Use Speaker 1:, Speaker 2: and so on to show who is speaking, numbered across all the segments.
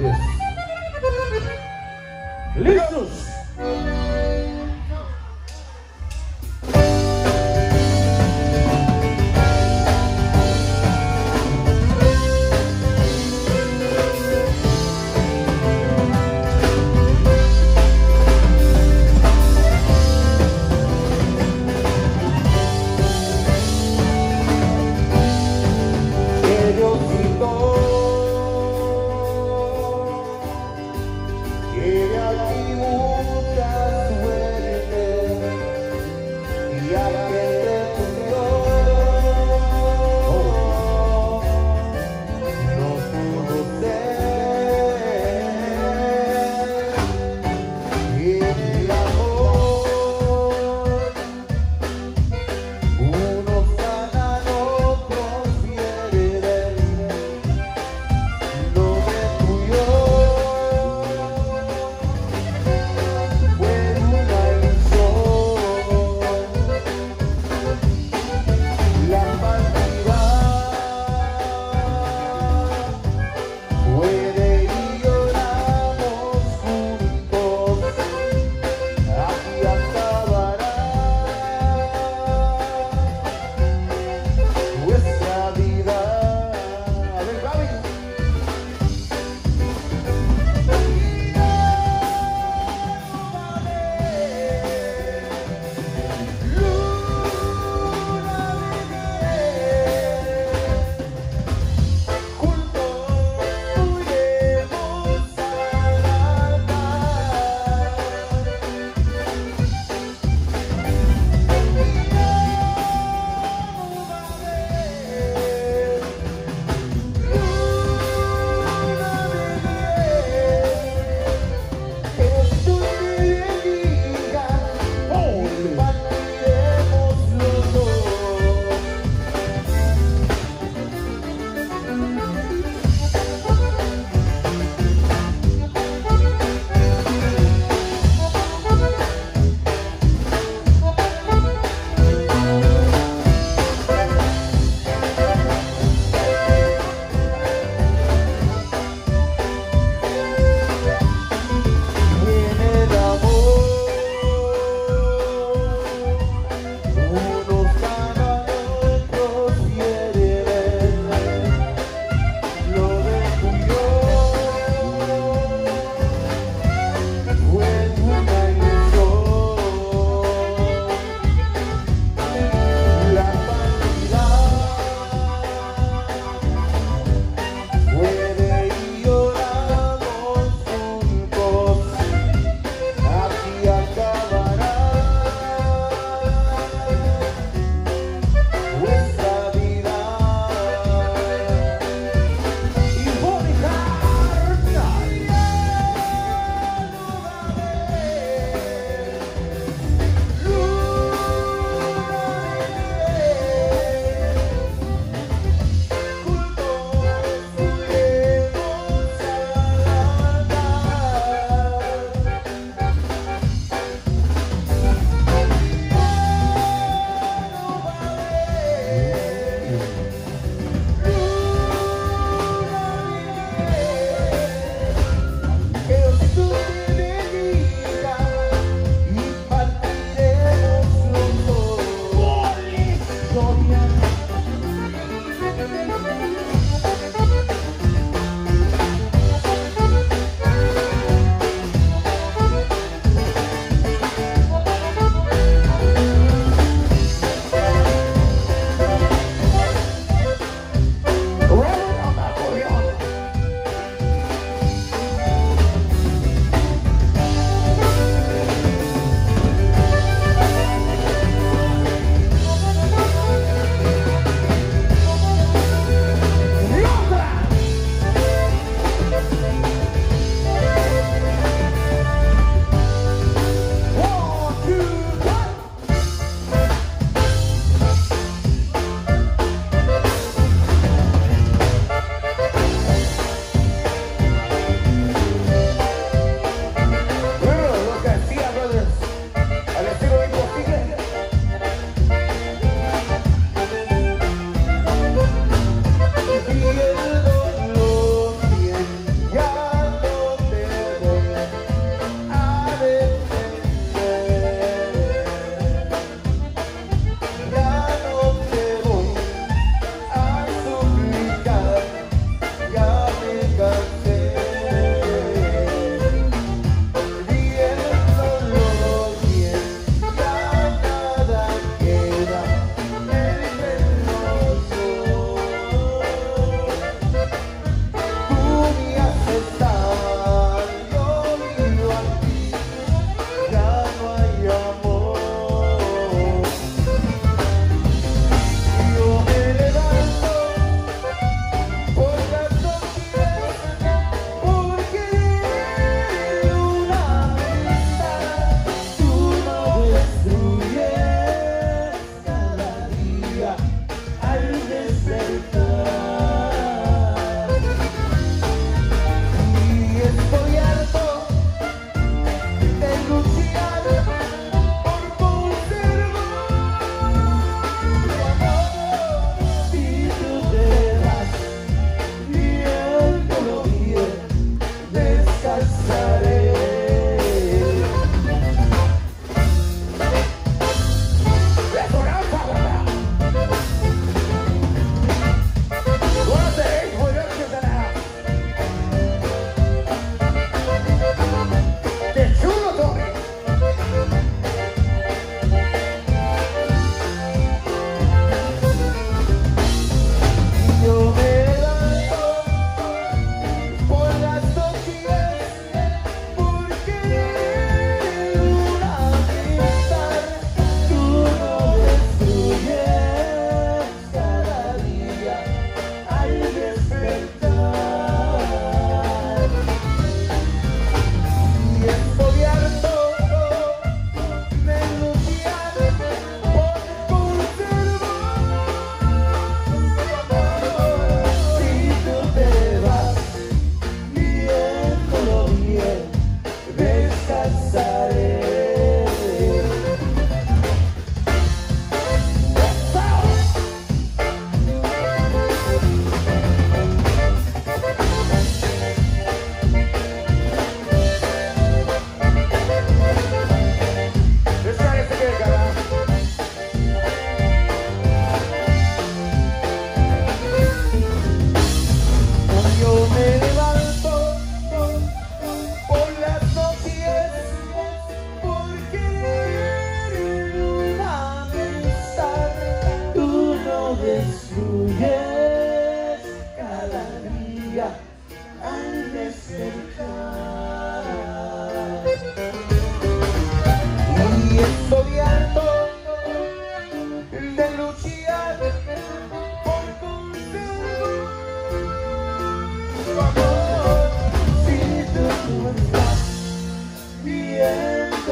Speaker 1: fuertes. ¿Listos?
Speaker 2: Que de aquí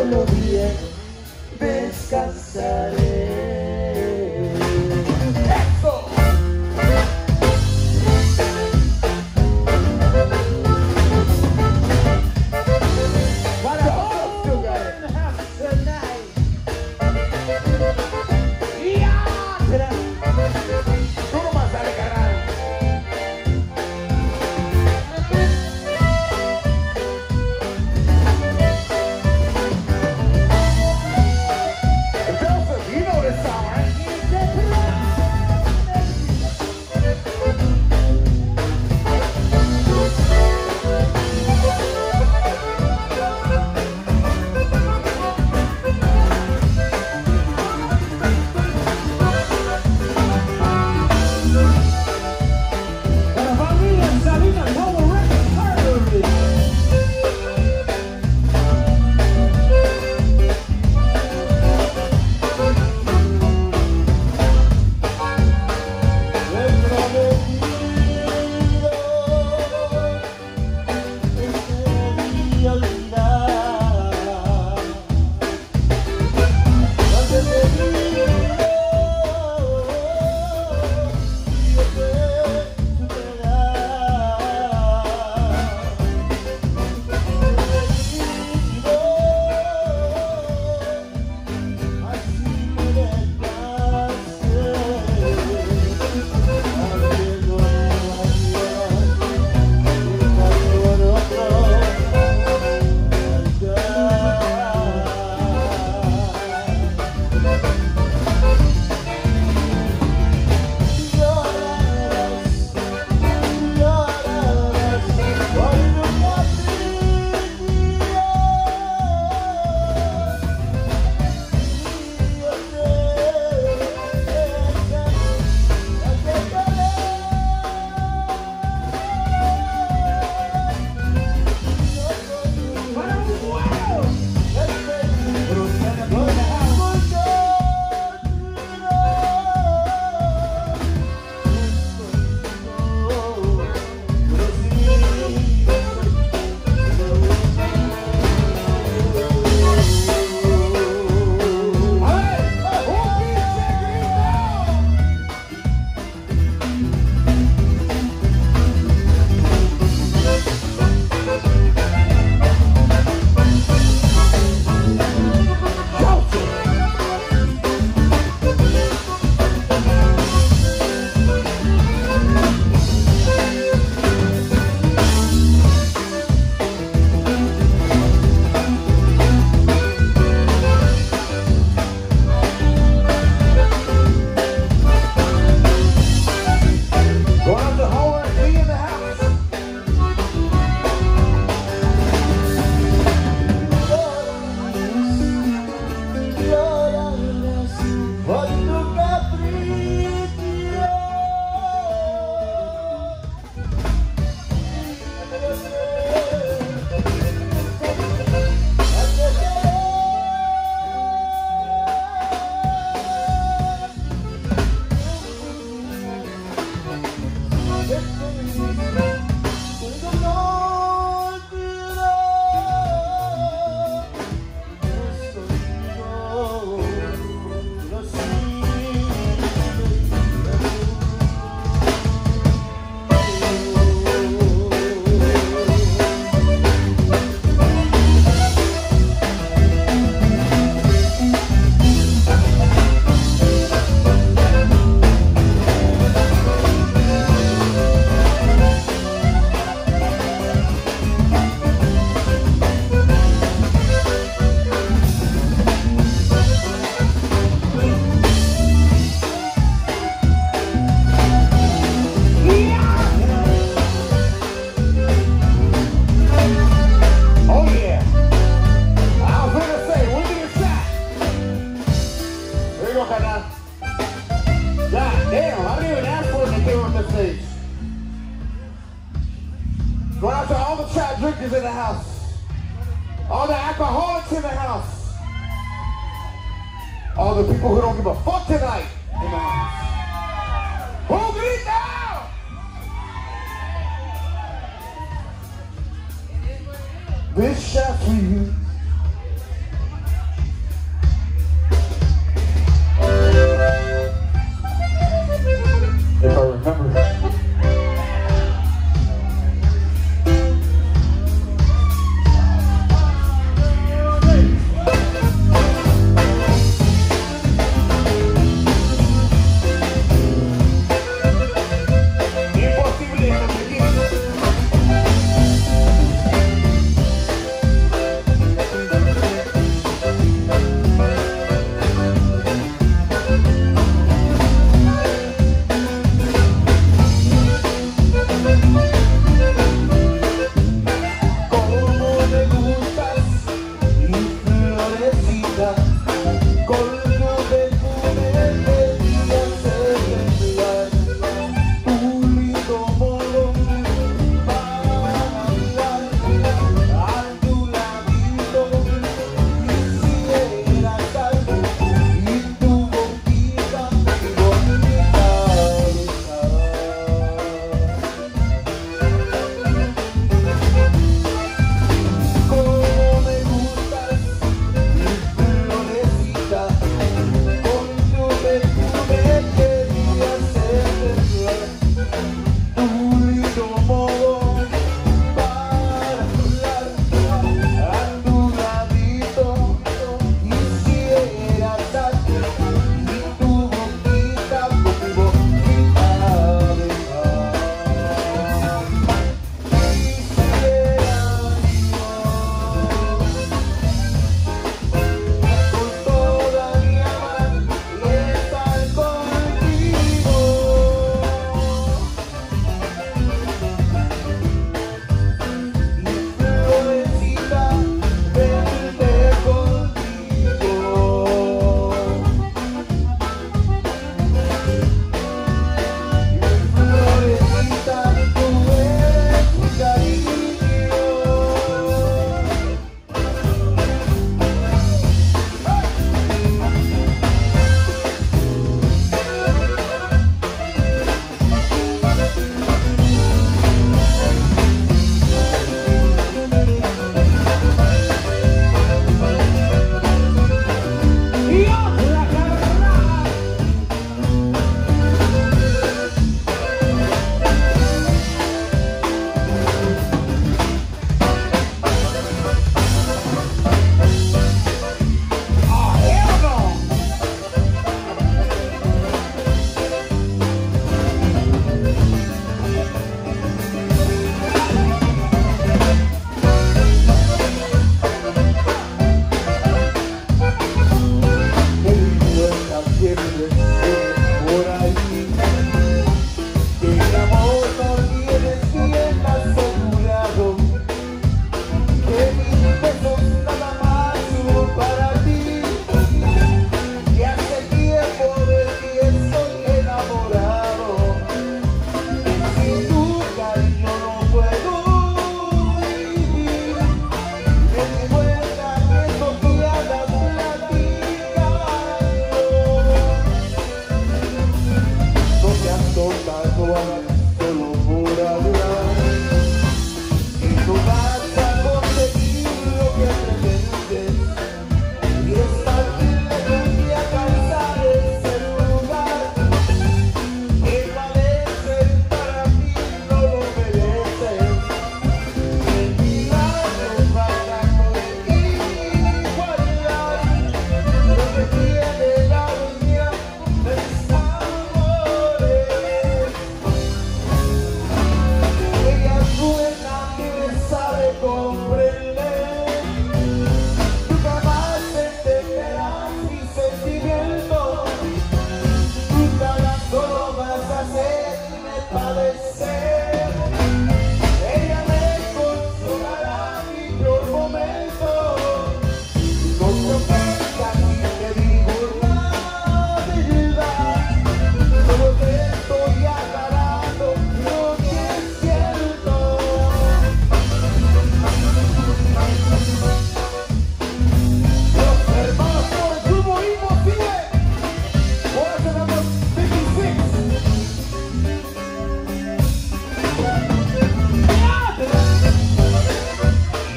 Speaker 1: solo bien descansaré.
Speaker 2: Going out to all the chat drinkers in the house. All the alcoholics in the house. All the people who don't give a fuck tonight in the house. Who grita? This shot's for you.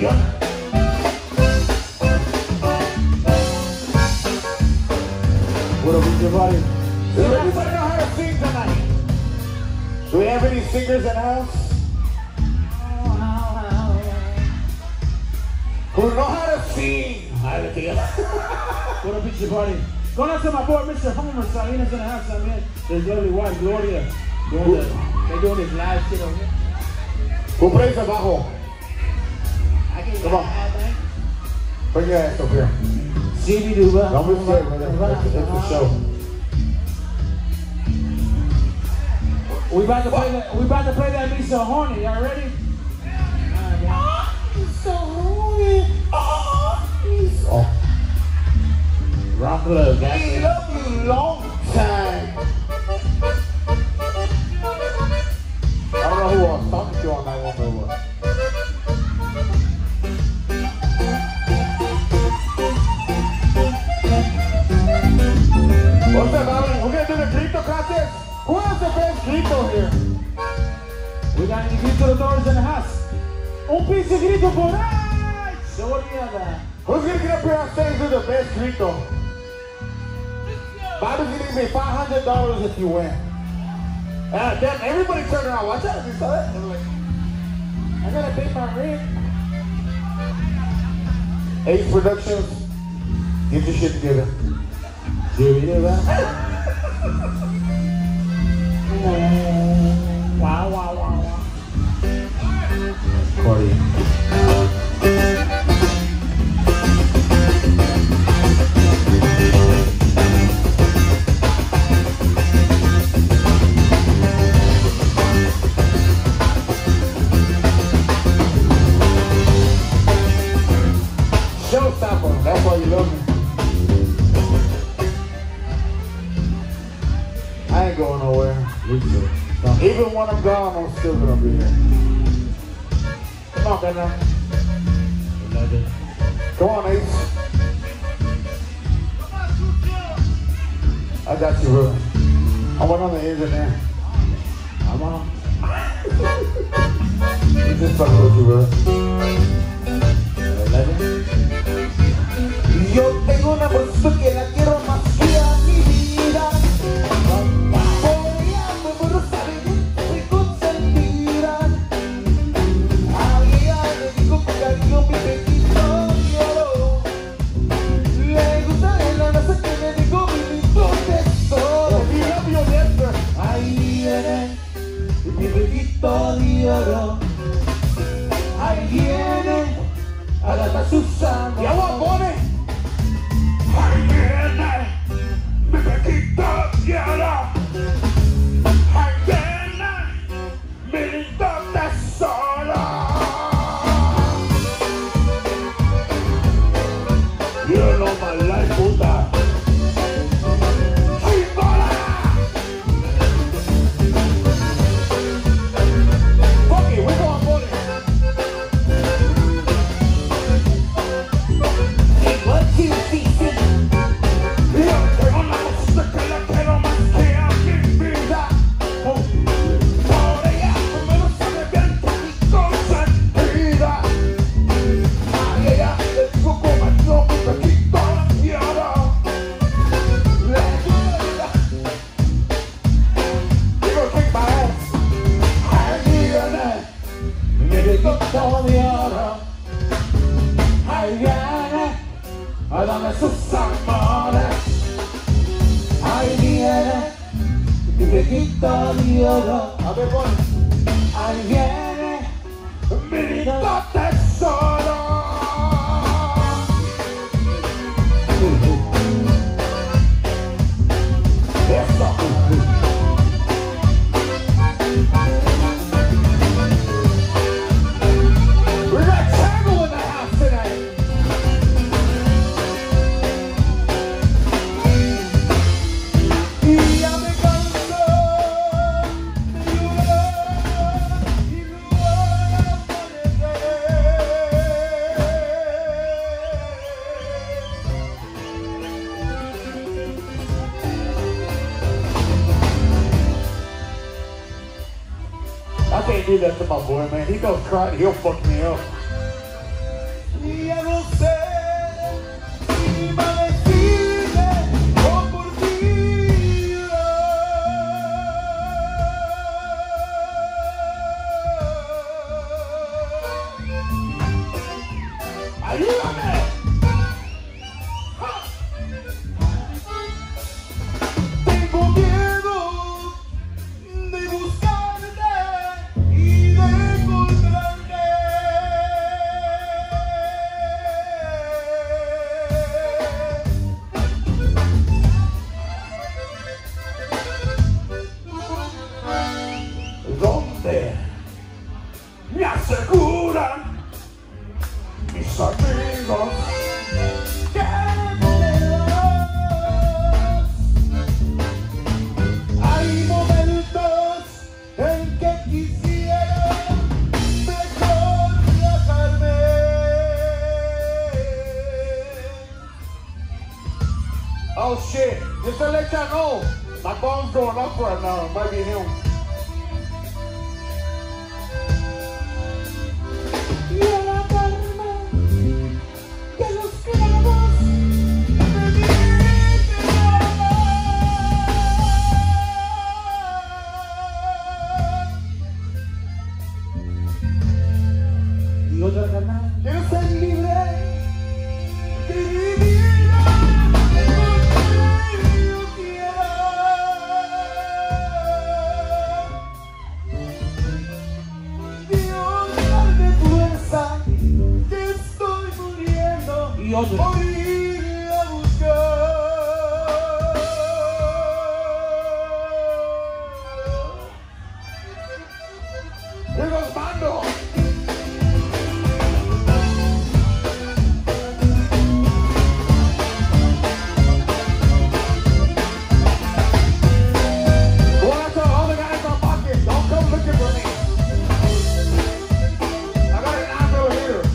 Speaker 1: What up with your body?
Speaker 2: Does everybody know how to sing tonight? Do we have any singers in the house? Who know how to sing?
Speaker 1: What up with your body? Going out to my boy, Mr. Homer Salinas in the house, man. His lovely wife, Gloria. They're doing this live shit over here.
Speaker 2: Who plays the bajo? Come on. Bring your ass over here.
Speaker 1: Stevie Duba.
Speaker 2: Don't be scared, brother. It's a show.
Speaker 1: We about to play that Me So Horny. Y'all ready?
Speaker 2: So horny. Oh.
Speaker 1: Rock club, guys.
Speaker 2: We love you long time. I don't know who I was talking to on that one, but what? What's up, Alan? We're gonna do the grito contest. Who has the best grito here?
Speaker 1: We got any grito doors in the house? Un pinche grito por ahí.
Speaker 2: Who's gonna get up here on stage with the best grito? Bobby's gonna give me $500 if you win. Damn, everybody turned around. Watch out, you saw that? Like, I gotta pay my rent. Ace Productions, get your shit together.
Speaker 1: Wow, wow, wow, wow.
Speaker 2: Corey. Showstopper, that's why you love me. I ain't going nowhere. Even when I'm gone, I'm still gonna be here. Come on, Ghana. Come on, Ace. I got you, bro. I went on the ends in there.
Speaker 1: I'm on.
Speaker 2: I'm just fucking with you, bro.
Speaker 1: 11.
Speaker 2: Yo tengo una bolsa que la quiero más que a mi vida. Por ella me muero, sabe bien, soy consentida. A ella le digo con cariño mi pequeño quiero. Le gusta en la noche que me digo mi lindo tesoro. Ahí viene mi pequeño de oro. Ahí viene a dar sus sangre. ¿Ya va a poner? Ahí viene mi pequeño de oro. Ahí viene mi lindo tesoro. You know my life, puta. Chimbola. Fuck it, we're going for it. What you see? Yo tengo una música que la quiero más que a mi vida. Por ella me lo sabe bien que mi consentida. A ella le digo como yo mi pequeño la quiero. Le gusta. Digo kick my ass. Ahí viene mi pequeño de oro. Ahí viene a darme sus amores. Ahí viene mi pequeño de oro. A ver, pon. Ahí viene mi lindo tesoro. Eso. We got Tango in the house tonight. Y ya me cansó de llorar y no I can't do that to my boy, man. He goes crying, he'll fuck me up. sé si me decide o por ti. ¡Ayúdame! Tengo miedo de buscarte y de encontrarte. ¿Dónde me aseguran mis amigos que me das? Hay momentos en que quisiera mejor viajarme. Oh shit, just to let y'all know, my phone's going off right now. It might be him. Y a la calma que los clavos me
Speaker 1: Y otra canal.
Speaker 2: quiero ser libre de vivir donde yo quiera. Dios, dame fuerza, que estoy muriendo
Speaker 1: Y otra.
Speaker 2: por ir a buscar. ¡Here goes Mando! Going out to all the guys on pocket. Don't come looking for me. I got an apple here.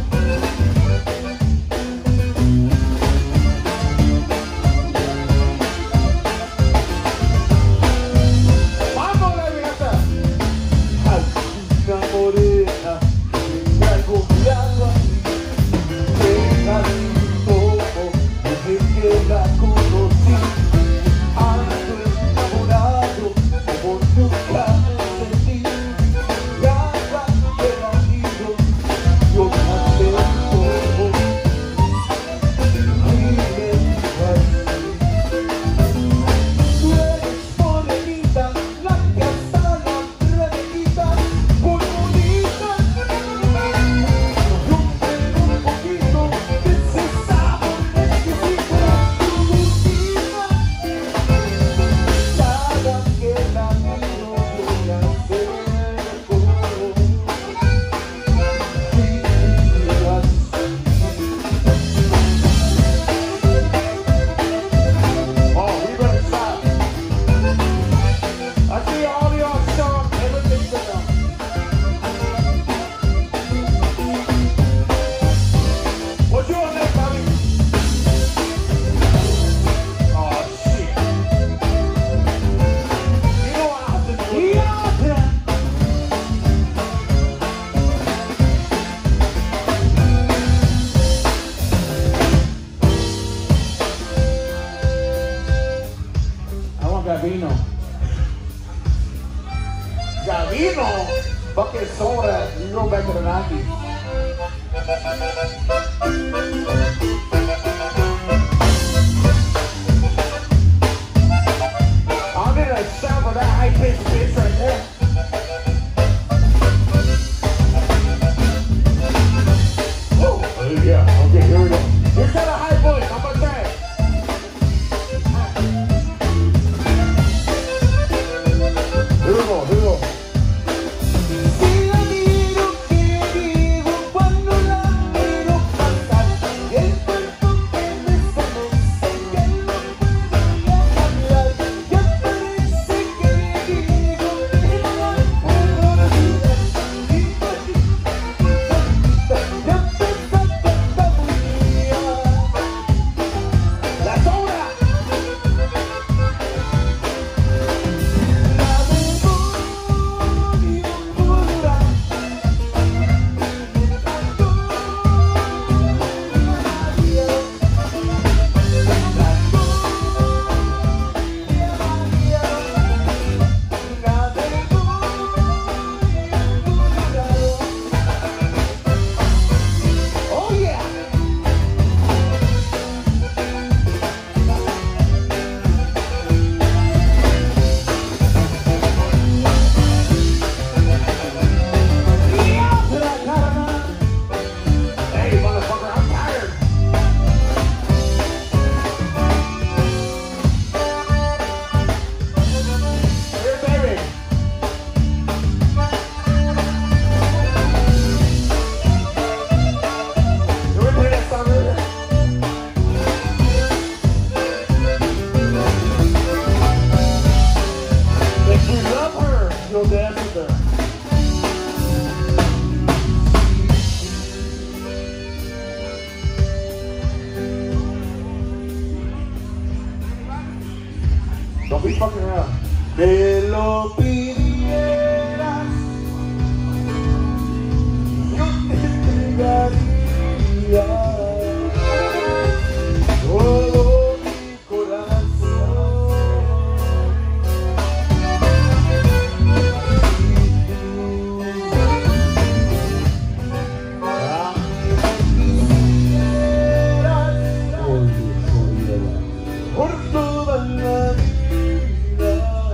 Speaker 2: Vamos, la vida. Una morena me ha confiado a mí. Deja todo desde que la conocí. Ando enamorado como nunca me sentí. Cada que la miro, yo canté todo. Vive así. Tú eres morenita, la que hasta la rebequita, muy bonita. Rompe un poquito de ese sabor exquisito, tu boquita. Cada que la miro, yo me acerco. Vive así. Oh, we better stop. I see all y'all showing everything to them. What you on there, Bobby? Oh, shit. You know what I have to do?
Speaker 1: Y otra. I want Gabino.
Speaker 2: Gavino, bucket soda, you go back to the 90s. I'm gonna sample that high-pitched bass right there. Oh, yeah, okay, here we go. Here's got a high voice, how about that? Here we go, here we go. Si la miro, que digo cuando la miro
Speaker 1: fucking around.
Speaker 2: Te lo pidieras, yo te entregaría todo mi corazón. Por toda la vida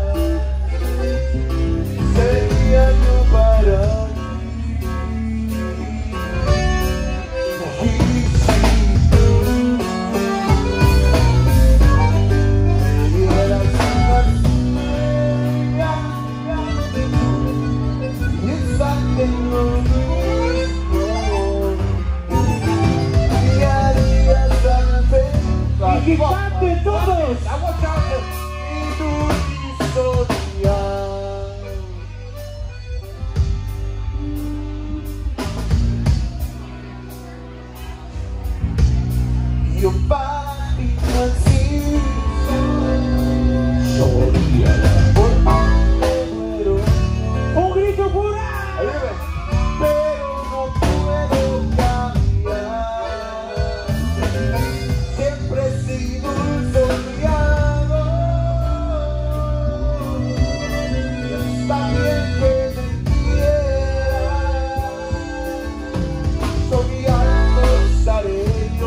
Speaker 2: sería yo para ti. Y si tú me dieras una estrella y esa te lo mismo, y harías tan feliz.
Speaker 1: ¡Y que canten todos!
Speaker 2: I want y'all to y tu historia. Yo para ti nacido, por ti me muero.
Speaker 1: ¡Un grito pura!
Speaker 2: Ayúdame. Pero no puedo cambiar. Siempre he sido un soñado. Y está bien que me quieras. Soñando estaré yo.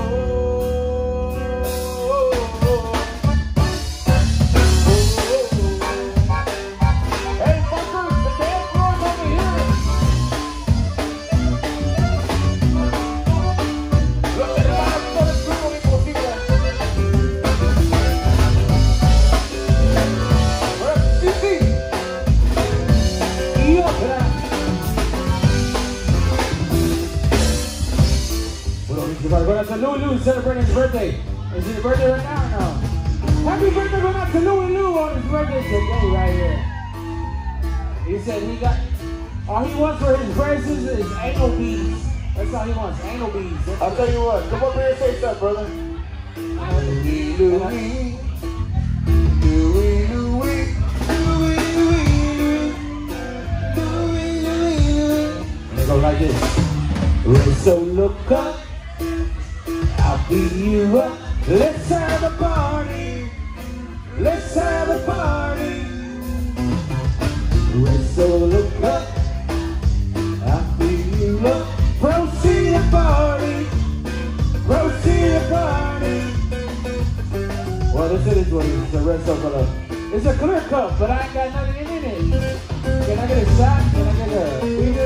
Speaker 2: Hey, fuckers, the dance floor's over here. Los que trabajan con el grupo imposible. Sí, sí.
Speaker 1: Y otra. We're going out to Louie Lou celebrating his birthday. Is it his birthday right now or no? Happy birthday going out to Louie Lou on his birthday today right here. He said he got, all he wants for his braces is anal beads. That's all he wants, anal beads. That's
Speaker 2: I'll tell you what, come up here and say something, brother. Louie, Louie, Louie, Louie, Louie, Louie, Louie.
Speaker 1: And it goes like this. So look up, I'll beat you up. Let's have a party. Let's have a party. So look up, I'll beat you up. Proceed to party. Proceed to party. Well, this is what it's a red soap, but it's a clear cup, but I ain't got nothing in it. Can I get a shot? Can I get a?